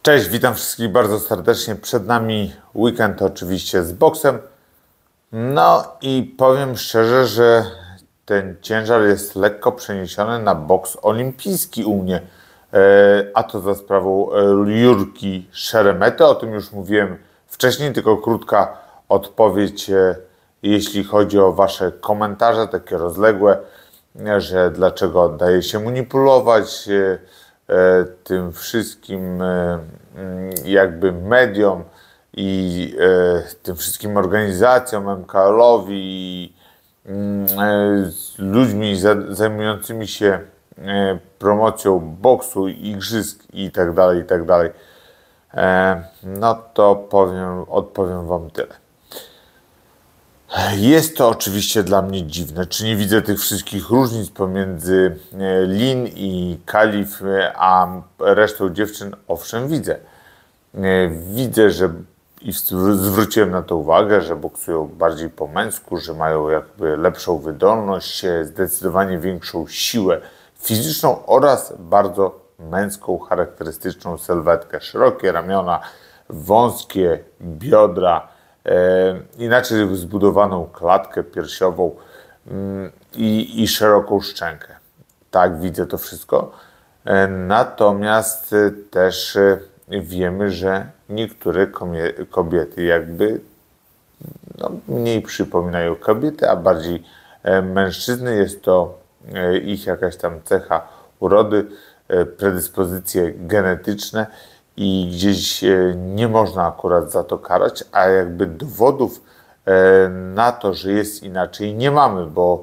Cześć, witam wszystkich bardzo serdecznie. Przed nami weekend oczywiście z boksem. No i powiem szczerze, że ten ciężar jest lekko przeniesiony na boks olimpijski u mnie. A to za sprawą Jurki Szeremety. O tym już mówiłem wcześniej, tylko krótka odpowiedź, jeśli chodzi o Wasze komentarze, takie rozległe, że dlaczego daje się manipulować tym wszystkim jakby mediom i tym wszystkim organizacjom, MKL-owi i ludźmi zajmującymi się promocją boksu, igrzysk i tak dalej, i tak dalej. No to odpowiem Wam tyle. Jest to oczywiście dla mnie dziwne, czy nie widzę tych wszystkich różnic pomiędzy Lin i Kalif, a resztą dziewczyn. Owszem, widzę. Widzę, że i zwróciłem na to uwagę, że boksują bardziej po męsku, że mają jakby lepszą wydolność, zdecydowanie większą siłę fizyczną oraz bardzo męską, charakterystyczną sylwetkę. Szerokie ramiona, wąskie biodra, inaczej zbudowaną klatkę piersiową i szeroką szczękę. Tak, widzę to wszystko. Natomiast też wiemy, że niektóre kobiety jakby mniej przypominają kobiety, a bardziej mężczyzny. Jest to ich jakaś tam cecha urody, predyspozycje genetyczne i gdzieś nie można akurat za to karać, a jakby dowodów na to, że jest inaczej, nie mamy, bo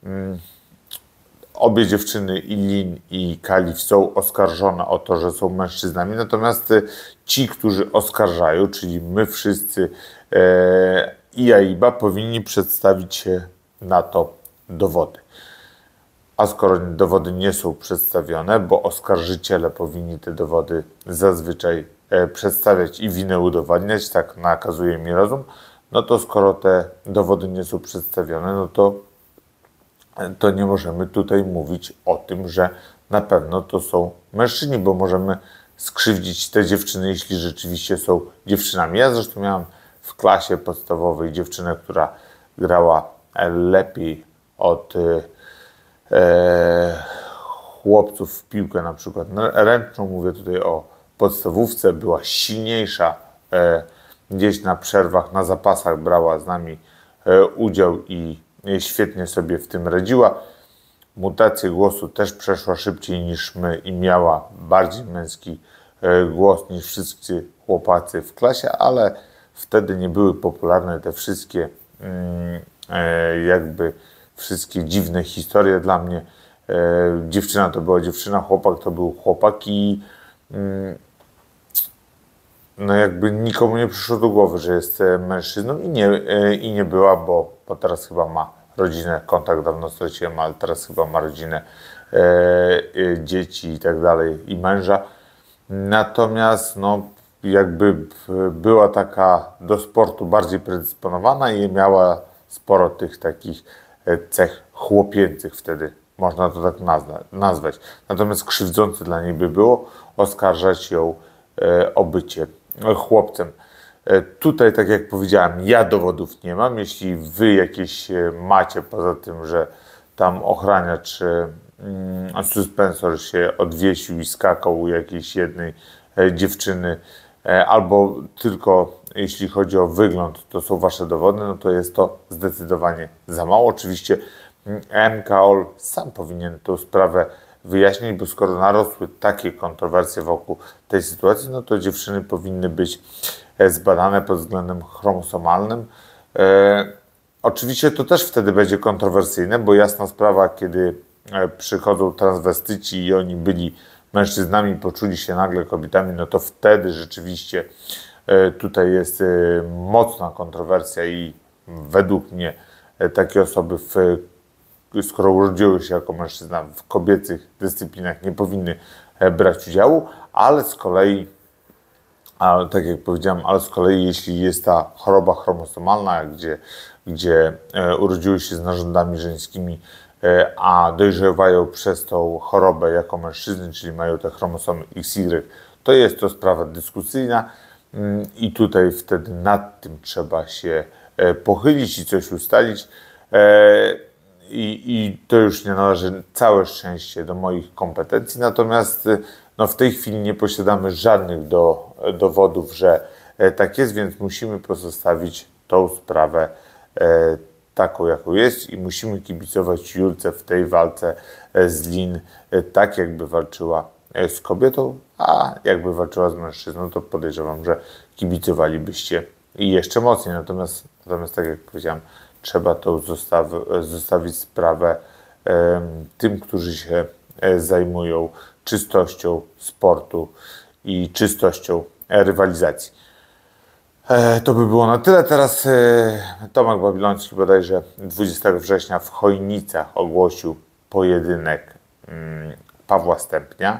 obie dziewczyny, i Lin i Kalif, są oskarżone o to, że są mężczyznami, natomiast ci, którzy oskarżają, czyli my wszyscy i Aiba, powinni przedstawić na to dowody. A skoro dowody nie są przedstawione, bo oskarżyciele powinni te dowody zazwyczaj przedstawiać i winę udowadniać, tak nakazuje mi rozum, no to skoro te dowody nie są przedstawione, no to nie możemy tutaj mówić o tym, że na pewno to są mężczyźni, bo możemy skrzywdzić te dziewczyny, jeśli rzeczywiście są dziewczynami. Ja zresztą miałem w klasie podstawowej dziewczynę, która grała lepiej od chłopców w piłkę na przykład ręczną, mówię tutaj o podstawówce, była silniejsza, gdzieś na przerwach, na zapasach brała z nami udział i świetnie sobie w tym radziła. Mutację głosu też przeszła szybciej niż my i miała bardziej męski głos niż wszyscy chłopacy w klasie, ale wtedy nie były popularne te wszystkie jakby wszystkie dziwne historie dla mnie. Dziewczyna to była dziewczyna, chłopak to był chłopak i no jakby nikomu nie przyszło do głowy, że jest mężczyzną i nie była, bo teraz chyba ma rodzinę, kontakt dawno straciłem, ale teraz chyba ma rodzinę, dzieci i tak dalej i męża. Natomiast no jakby była taka do sportu bardziej predysponowana i miała sporo tych takich cech chłopięcych wtedy, można to tak nazwać. Natomiast krzywdzące dla niej by było oskarżać ją o bycie chłopcem. Tutaj, tak jak powiedziałem, ja dowodów nie mam. Jeśli wy jakieś macie, poza tym, że tam ochraniacz, suspensor się odwiesił i skakał u jakiejś jednej dziewczyny, albo tylko jeśli chodzi o wygląd, to są wasze dowody, no to jest to zdecydowanie za mało. Oczywiście MKOL sam powinien tę sprawę wyjaśnić, bo skoro narosły takie kontrowersje wokół tej sytuacji, no to dziewczyny powinny być zbadane pod względem chromosomalnym. Oczywiście to też wtedy będzie kontrowersyjne, bo jasna sprawa, kiedy przychodzą transwestyci i oni byli mężczyznami, poczuli się nagle kobietami, no to wtedy rzeczywiście tutaj jest mocna kontrowersja i według mnie takie osoby, skoro urodziły się jako mężczyzna, w kobiecych dyscyplinach nie powinny brać udziału, ale z kolei, tak jak powiedziałem, jeśli jest ta choroba chromosomalna, gdzie urodziły się z narządami żeńskimi, a dojrzewają przez tą chorobę jako mężczyzny, czyli mają te chromosomy XY, to jest to sprawa dyskusyjna i tutaj wtedy nad tym trzeba się pochylić i coś ustalić. I to już nie należy całe szczęście do moich kompetencji, natomiast no, w tej chwili nie posiadamy żadnych dowodów, że tak jest, więc musimy pozostawić tą sprawę taką, jaką jest i musimy kibicować Julce w tej walce z Lin, tak jakby walczyła z kobietą, a jakby walczyła z mężczyzną, to podejrzewam, że kibicowalibyście i jeszcze mocniej. Natomiast tak jak powiedziałem, trzeba to zostawić sprawę tym, którzy się zajmują czystością sportu i czystością rywalizacji. To by było na tyle. Teraz Tomek Babiloński bodajże 20 września w Chojnicach ogłosił pojedynek Pawła Stępnia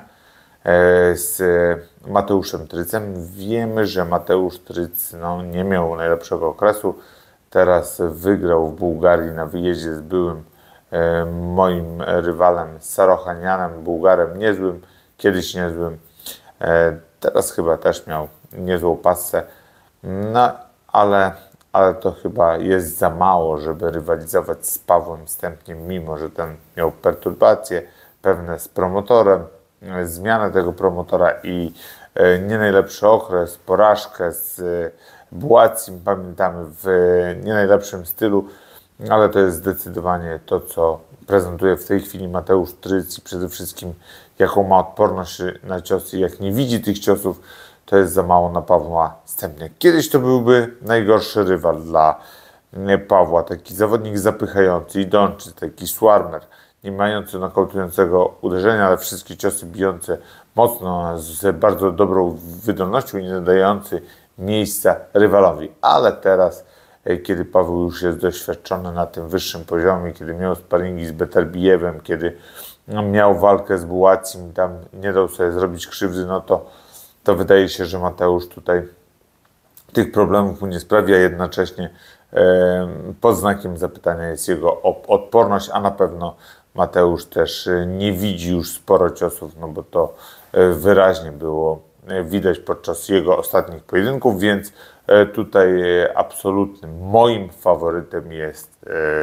z Mateuszem Trycem. Wiemy, że Mateusz Tryc nie miał najlepszego okresu. Teraz wygrał w Bułgarii na wyjeździe z byłym moim rywalem Sarochanianem, Bułgarem niezłym, kiedyś niezłym. Teraz chyba też miał niezłą passę. No, ale to chyba jest za mało, żeby rywalizować z Pawłem Stępniem, mimo że ten miał perturbacje pewne z promotorem, zmianę tego promotora i nie najlepszy okres, porażkę z Bułacim, pamiętamy, w nie najlepszym stylu, ale to jest zdecydowanie to, co prezentuje w tej chwili Mateusz Tryc i przede wszystkim jaką ma odporność na ciosy, jak nie widzi tych ciosów, to jest za mało na Pawła Stępnia. Kiedyś to byłby najgorszy rywal dla Pawła, taki zawodnik zapychający, idący, taki swarmer, nie mający nokautującego uderzenia, ale wszystkie ciosy bijące mocno, z bardzo dobrą wydolnością i nie dający miejsca rywalowi. Ale teraz, kiedy Paweł już jest doświadczony na tym wyższym poziomie, kiedy miał sparingi z Beterbijewem, kiedy miał walkę z Bułacim, tam nie dał sobie zrobić krzywdy, no to wydaje się, że Mateusz tutaj tych problemów mu nie sprawia, jednocześnie pod znakiem zapytania jest jego odporność, a na pewno Mateusz też nie widzi już sporo ciosów, no bo to wyraźnie było widać podczas jego ostatnich pojedynków, więc tutaj absolutnym moim faworytem jest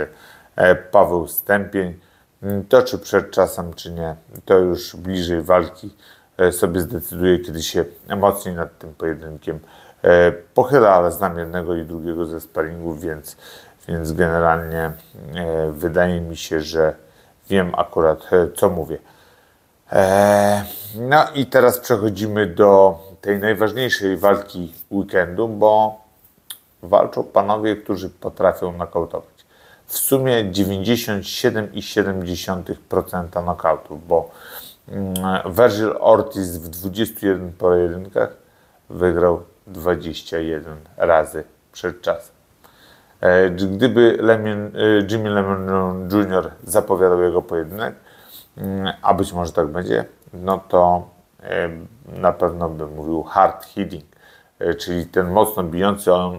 Paweł Stępień. To czy przed czasem, czy nie, to już bliżej walki sobie zdecyduje, kiedy się mocniej nad tym pojedynkiem pochyla, ale znam jednego i drugiego ze sparingów, więc generalnie wydaje mi się, że wiem akurat, co mówię. No i teraz przechodzimy do tej najważniejszej walki weekendu, bo walczą panowie, którzy potrafią nokautować. W sumie 97,7% nokautów, bo Vergil Ortiz w 21 pojedynkach wygrał 21 razy przed czasem. Gdyby Jimmy Lemon Jr. zapowiadał jego pojedynek, a być może tak będzie, no to na pewno bym mówił hard hitting, czyli ten mocno bijący, on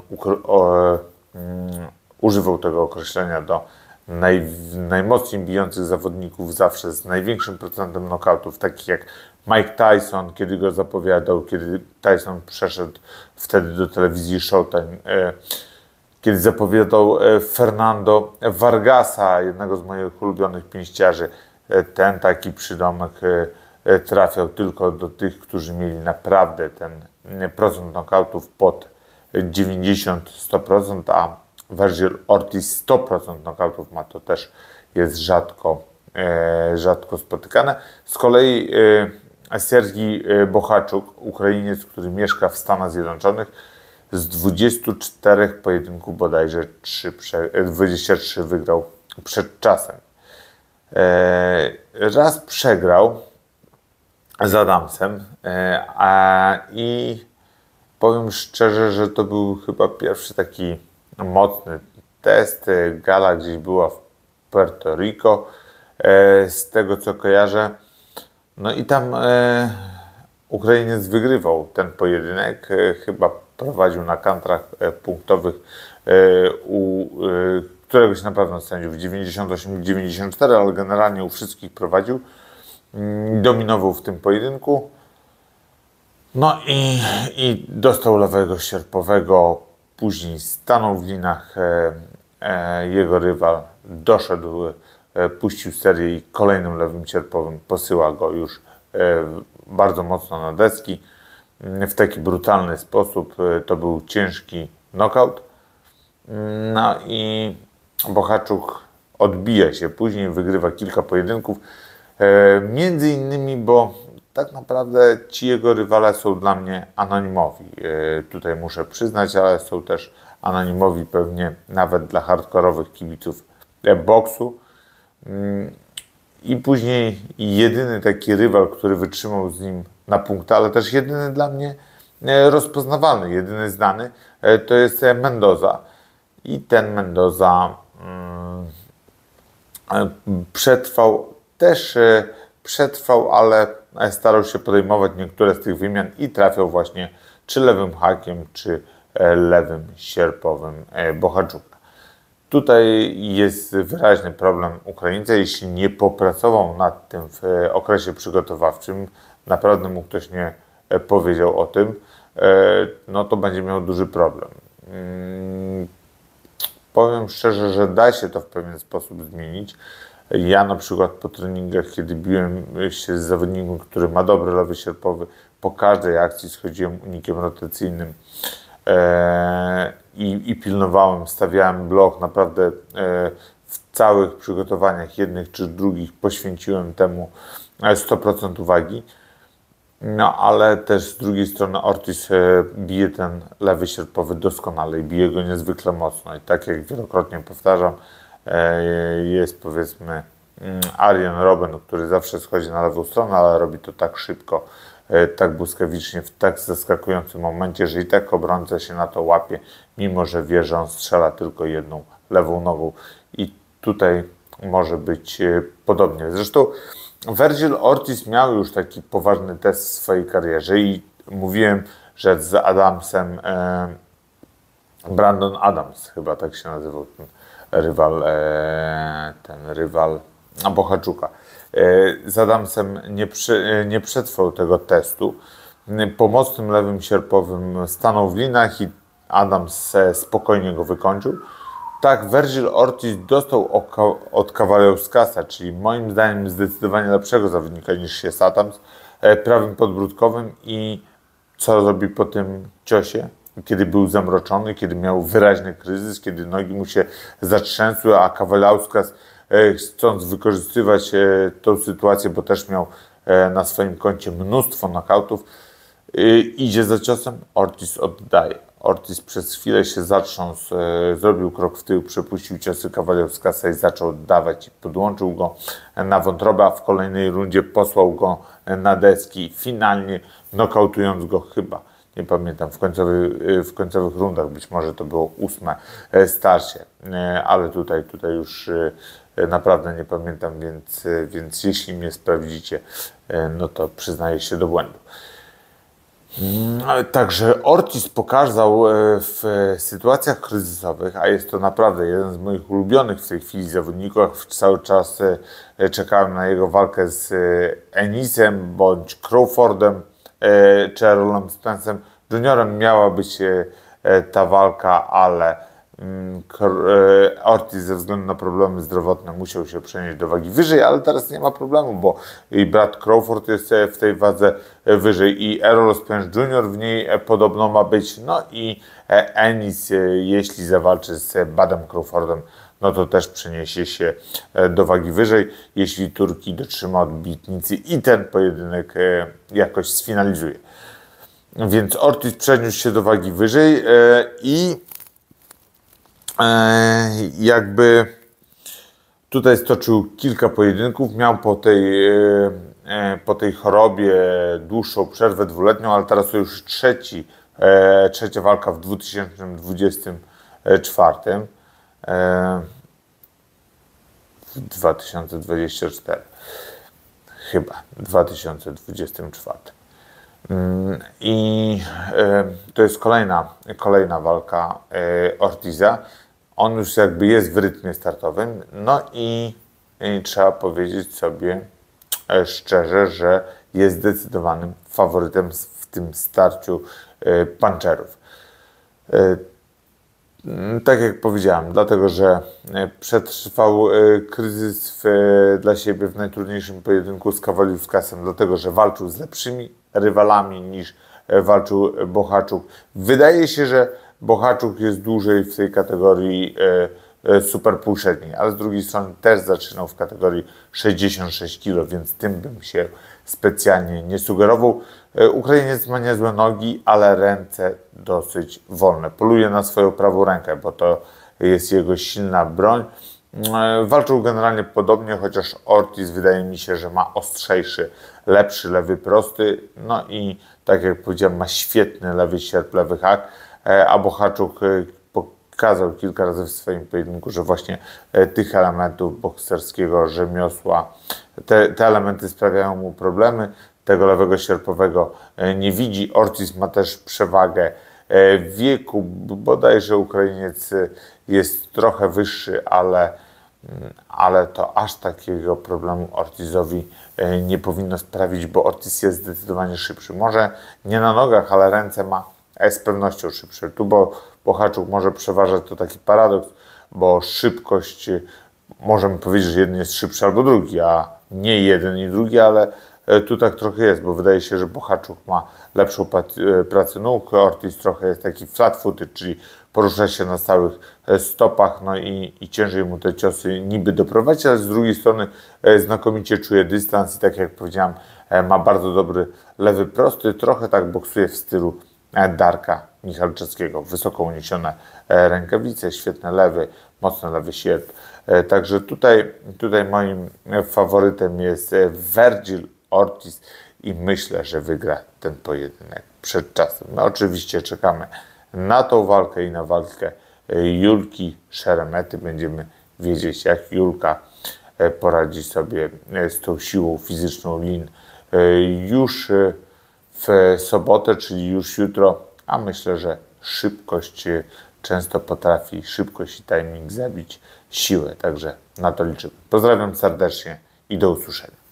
używał tego określenia do najmocniej bijących zawodników zawsze z największym procentem nokautów, takich jak Mike Tyson, kiedy go zapowiadał, kiedy Tyson przeszedł wtedy do telewizji Showtime, kiedy zapowiadał Fernando Vargasa, jednego z moich ulubionych pięściarzy. Ten taki przydomek trafiał tylko do tych, którzy mieli naprawdę ten procent nokautów pod 90-100%, a Vergil Ortiz 100% nokautów ma, to też jest rzadko spotykane. Z kolei Sergij Bohaczuk, Ukrainiec, który mieszka w Stanach Zjednoczonych, z 24 pojedynków bodajże 23 wygrał przed czasem. Raz przegrał z Adamsem i powiem szczerze, że to był chyba pierwszy taki mocny test. Gala gdzieś była w Puerto Rico, z tego co kojarzę. No i tam Ukrainiec wygrywał ten pojedynek, chyba prowadził na kantrach punktowych u któregoś na pewno z sędziów 98-94, ale generalnie u wszystkich prowadził. Dominował w tym pojedynku. No i dostał lewego sierpowego, później stanął w linach jego rywal, doszedł, puścił serię i kolejnym lewym sierpowym posyła go już bardzo mocno na deski. W taki brutalny sposób to był ciężki knockout. No i Bohaczuk odbija się później, wygrywa kilka pojedynków. Między innymi, bo tak naprawdę ci jego rywale są dla mnie anonimowi. Tutaj muszę przyznać, ale są też anonimowi pewnie nawet dla hardkorowych kibiców boksu. I później jedyny taki rywal, który wytrzymał z nim na punkty, ale też jedyny dla mnie rozpoznawalny, jedyny znany, to jest Mendoza. I ten Mendoza przetrwał, ale starał się podejmować niektóre z tych wymian i trafiał właśnie czy lewym hakiem, czy lewym sierpowym Bohaczuka. Tutaj jest wyraźny problem Ukraińca. Jeśli nie popracował nad tym w okresie przygotowawczym, naprawdę mu ktoś nie powiedział o tym, no to będzie miał duży problem. Powiem szczerze, że da się to w pewien sposób zmienić. Ja na przykład po treningach, kiedy biłem się z zawodnikiem, który ma dobry lewy sierpowy, po każdej akcji schodziłem unikiem rotacyjnym i pilnowałem, stawiałem blok. Naprawdę w całych przygotowaniach, jednych czy drugich, poświęciłem temu 100% uwagi. No ale też z drugiej strony Ortiz bije ten lewy sierpowy doskonale i bije go niezwykle mocno. I tak jak wielokrotnie powtarzam, jest powiedzmy Arjen Robben, który zawsze schodzi na lewą stronę, ale robi to tak szybko, tak błyskawicznie, w tak zaskakującym momencie, że i tak obrońca się na to łapie, mimo że wie, że on strzela tylko jedną lewą nogą. I tutaj może być podobnie. Zresztą Vergil Ortiz miał już taki poważny test w swojej karierze i mówiłem, że z Adamsem, Brandon Adams chyba tak się nazywał ten rywal Bohaczuka. Z Adamsem nie przetrwał tego testu. Po mocnym lewym sierpowym stanął w linach i Adams spokojnie go wykończył. Tak, Vergil Ortiz dostał od Kawaleuskasa, czyli moim zdaniem zdecydowanie lepszego zawodnika niż jest Adams, prawym podbródkowym i co robi po tym ciosie? Kiedy był zamroczony, kiedy miał wyraźny kryzys, kiedy nogi mu się zatrzęsły, a Kawaleuskas, chcąc wykorzystywać tą sytuację, bo też miał na swoim koncie mnóstwo knockoutów, idzie za ciosem, Ortiz oddaje. Ortiz przez chwilę się zatrząsł, zrobił krok w tył, przepuścił ciosy Kawaleouskasa i zaczął oddawać i podłączył go na wątrobę, a w kolejnej rundzie posłał go na deski, finalnie nokautując go chyba, nie pamiętam, w końcowych rundach, być może to było 8. starcie, ale tutaj już naprawdę nie pamiętam, więc jeśli mnie sprawdzicie, no to przyznaję się do błędu. Także Ortiz pokazał w sytuacjach kryzysowych, a jest to naprawdę jeden z moich ulubionych w tej chwili zawodników. Cały czas czekałem na jego walkę z Enisem bądź Crawfordem czy Errolem Spence'em Juniorem. Miała być ta walka, ale Ortiz ze względu na problemy zdrowotne musiał się przenieść do wagi wyżej, ale teraz nie ma problemu, bo i brat Crawford jest w tej wadze wyżej i Errol Spence Jr. w niej podobno ma być, no i Enis, jeśli zawalczy z Budem Crawfordem, no to też przeniesie się do wagi wyżej, jeśli Turki dotrzyma obietnicy i ten pojedynek jakoś sfinalizuje. Więc Ortiz przeniósł się do wagi wyżej i jakby tutaj stoczył kilka pojedynków, miał po tej chorobie dłuższą przerwę dwuletnią, ale teraz to już trzecia walka w 2024, w 2024, chyba 2024. I to jest kolejna walka Ortiza. On już jakby jest w rytmie startowym, no i trzeba powiedzieć sobie szczerze, że jest zdecydowanym faworytem w tym starciu puncherów. Tak jak powiedziałem, dlatego że przetrwał kryzys dla siebie w najtrudniejszym pojedynku z Kowaliuskasem, dlatego że walczył z lepszymi rywalami niż walczył Bohaczuk. Wydaje się, że Bohaczuk jest dłużej w tej kategorii super półśredniej, ale z drugiej strony też zaczynał w kategorii 66 kg, więc tym bym się specjalnie nie sugerował. Ukrainiec ma niezłe nogi, ale ręce dosyć wolne. Poluje na swoją prawą rękę, bo to jest jego silna broń. Walczył generalnie podobnie, chociaż Ortiz wydaje mi się, że ma ostrzejszy, lepszy lewy prosty. No i tak jak powiedziałem, ma świetny lewy sierp, lewy hak, a Bohaczuk pokazał kilka razy w swoim pojedynku, że właśnie tych elementów bokserskiego rzemiosła, te elementy sprawiają mu problemy. Tego lewego sierpowego nie widzi. Ortiz ma też przewagę w wieku. Bodajże Ukrainiec jest trochę wyższy, ale to aż takiego problemu Ortizowi nie powinno sprawić, bo Ortiz jest zdecydowanie szybszy. Może nie na nogach, ale ręce ma z pewnością szybsze. Tu Bohaczuk może przeważać, to taki paradoks, bo szybkość, możemy powiedzieć, że jeden jest szybszy albo drugi, a nie jeden i drugi, ale tu tak trochę jest, bo wydaje się, że Bohaczuk ma lepszą pracę nóg, Ortiz trochę jest taki flat-footed, czyli porusza się na stałych stopach, no i ciężej mu te ciosy niby doprowadzić, ale z drugiej strony znakomicie czuje dystans i tak jak powiedziałem, ma bardzo dobry lewy prosty, trochę tak boksuje w stylu Darka Michalczewskiego. Wysoko uniesione rękawice, świetne lewy, mocny lewy sierp. Także tutaj moim faworytem jest Vergil Ortiz i myślę, że wygra ten pojedynek przed czasem. My oczywiście czekamy na tą walkę i na walkę Julki Szeremety. Będziemy wiedzieć, jak Julka poradzi sobie z tą siłą fizyczną Lin już w sobotę, czyli już jutro, a myślę, że szybkość często potrafi, szybkość i timing zabić siłę, także na to liczymy. Pozdrawiam serdecznie i do usłyszenia.